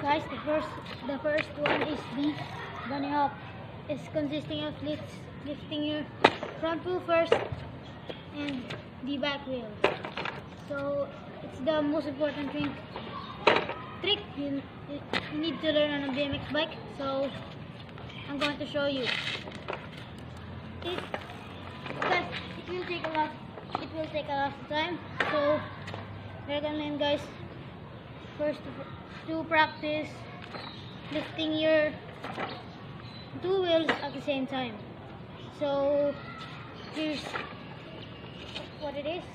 Guys, the first one is the bunny hop. It's consisting of lifting your front wheel first and the back wheel. So it's the most important trick you need to learn on a BMX bike. So I'm going to show you. It will take a lot of time. So recommend, guys, first to practice lifting your two wheels at the same time. So here's what it is.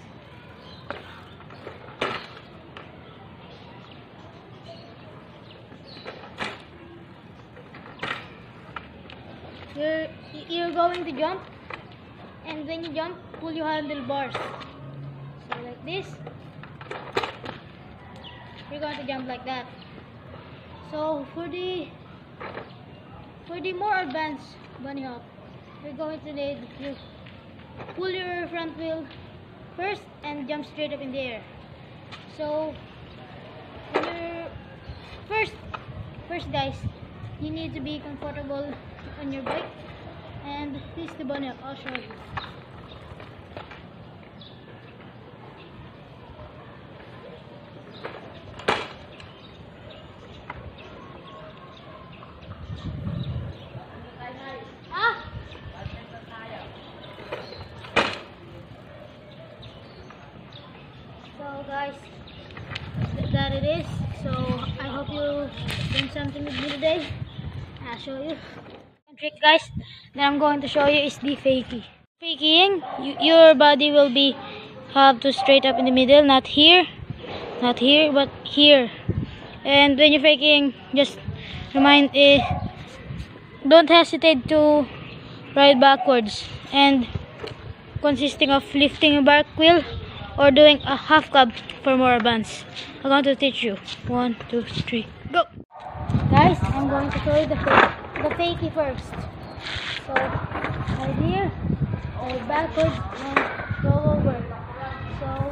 You're going to jump, and when you jump, pull your handlebars. So like this. You're going to jump like that. So for the more advanced bunny hop, you're going to need to pull your front wheel first and jump straight up in the air. So first guys, you need to be comfortable on your bike, and this is the bunny hop. I'll show you. So guys, that it is. So I hope you learned something with me today. I'll show you. One trick, guys, that I'm going to show you is the fakie. Fakieing, your body will be have to straight up in the middle, not here, but here. And when you're faking, just don't hesitate to ride backwards, and consisting of lifting a back wheel or doing a half cab for more advance. I'm going to teach you. 1, 2, 3, go! Guys, I'm going to show you the fakie first. So, right here, ride backwards and roll over. So,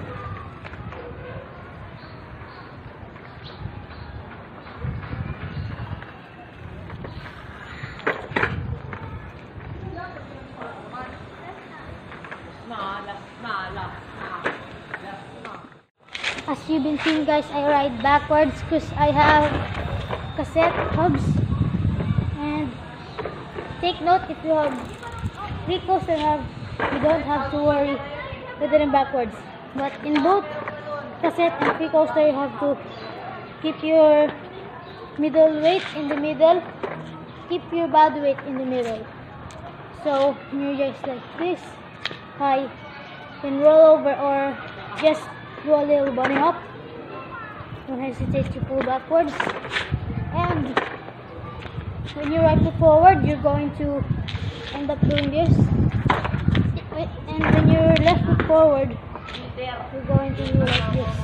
as you've been seeing, guys, I ride backwards because I have cassette hubs. And take note, if you have three coaster hubs, you don't have to worry with it backwards. But in both cassette and three coaster, you have to keep your middle weight in the middle, keep your body weight in the middle. So you're just like this, I can roll over or just do a little bunny hop. Don't hesitate to pull backwards. And when you ride it forward, you're going to end up doing this. And when you're left foot forward, you're going to do like this.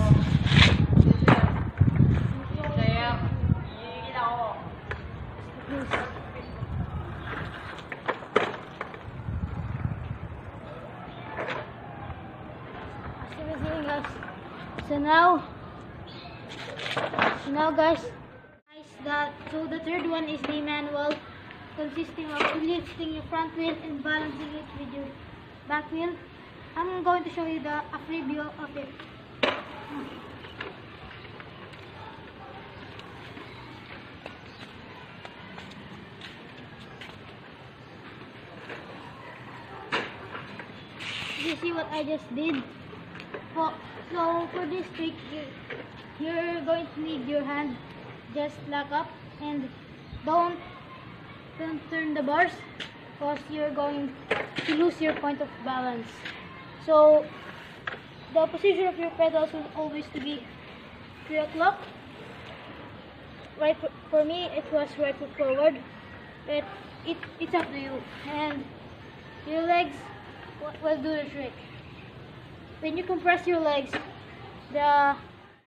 So now guys, so the third one is the manual, consisting of lifting your front wheel and balancing it with your back wheel. I'm going to show you a preview of it. You see what I just did? So for this trick, you're going to need your hand just lock up and don't turn the bars, because you're going to lose your point of balance. So the position of your pedals will always to be 3 o'clock. Right, for me it was right foot forward, but it's up to you, and your legs will do the trick. When you compress your legs, the